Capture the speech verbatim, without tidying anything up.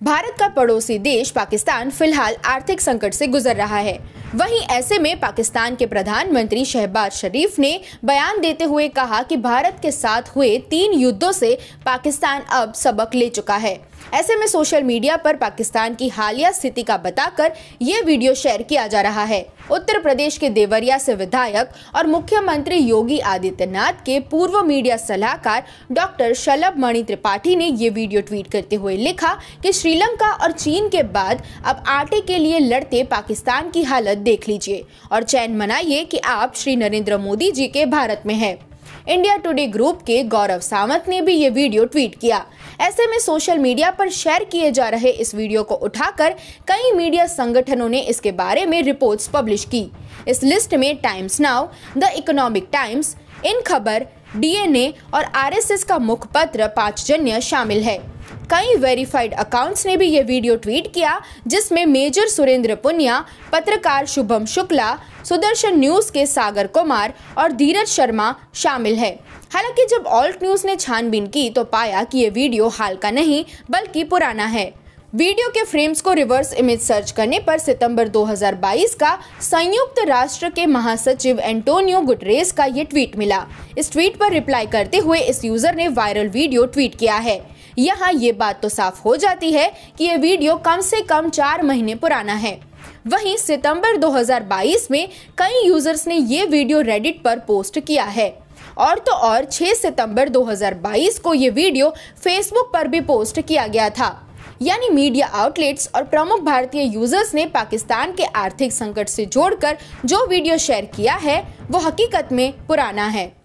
भारत का पड़ोसी देश पाकिस्तान फिलहाल आर्थिक संकट से गुजर रहा है। वहीं ऐसे में पाकिस्तान के प्रधानमंत्री शहबाज शरीफ ने बयान देते हुए कहा कि भारत के साथ हुए तीन युद्धों से पाकिस्तान अब सबक ले चुका है। ऐसे में सोशल मीडिया पर पाकिस्तान की हालिया स्थिति का बताकर ये वीडियो शेयर किया जा रहा है। उत्तर प्रदेश के देवरिया से विधायक और मुख्यमंत्री योगी आदित्यनाथ के पूर्व मीडिया सलाहकार डॉक्टर शलभ मणि त्रिपाठी ने ये वीडियो ट्वीट करते हुए लिखा कि श्रीलंका और चीन के बाद अब आटे के लिए लड़ते पाकिस्तान की हालत देख लीजिए और चैन मनाइए कि आप श्री नरेंद्र मोदी जी के भारत में हैं। इंडिया टुडे ग्रुप के गौरव सावंत ने भी ये वीडियो ट्वीट किया। ऐसे में सोशल मीडिया पर शेयर किए जा रहे इस वीडियो को उठाकर कई मीडिया संगठनों ने इसके बारे में रिपोर्ट्स पब्लिश की। इस लिस्ट में Times Now, the Economic Times, In Khabar, DNA और आरएसएस का मुखपत्र पांचजन्य शामिल है। कई वेरीफाइड अकाउंट्स ने भी ये वीडियो ट्वीट किया, जिसमें मेजर सुरेंद्र पुनिया, पत्रकार शुभम शुक्ला, सुदर्शन न्यूज के सागर कुमार और धीरज शर्मा शामिल है। हालांकि जब ऑल्ट न्यूज ने छानबीन की तो पाया कि ये वीडियो हाल का नहीं बल्कि पुराना है। वीडियो के फ्रेम्स को रिवर्स इमेज सर्च करने पर सितंबर दो हज़ार बाईस का संयुक्त राष्ट्र के महासचिव एंटोनियो गुटरेस का ये ट्वीट मिला। इस ट्वीट पर रिप्लाई करते हुए इस यूजर ने वायरल वीडियो ट्वीट किया है। यहाँ ये बात तो साफ हो जाती है कि ये वीडियो कम से कम चार महीने पुराना है। वहीं सितंबर दो हज़ार बाईस में कई यूजर्स ने ये वीडियो रेडिट पर पोस्ट किया है और तो और छह सितंबर दो हज़ार बाईस को ये वीडियो फेसबुक पर भी पोस्ट किया गया था। यानी मीडिया आउटलेट्स और प्रमुख भारतीय यूजर्स ने पाकिस्तान के आर्थिक संकट से जोड़कर जो वीडियो शेयर किया है वो हकीकत में पुराना है।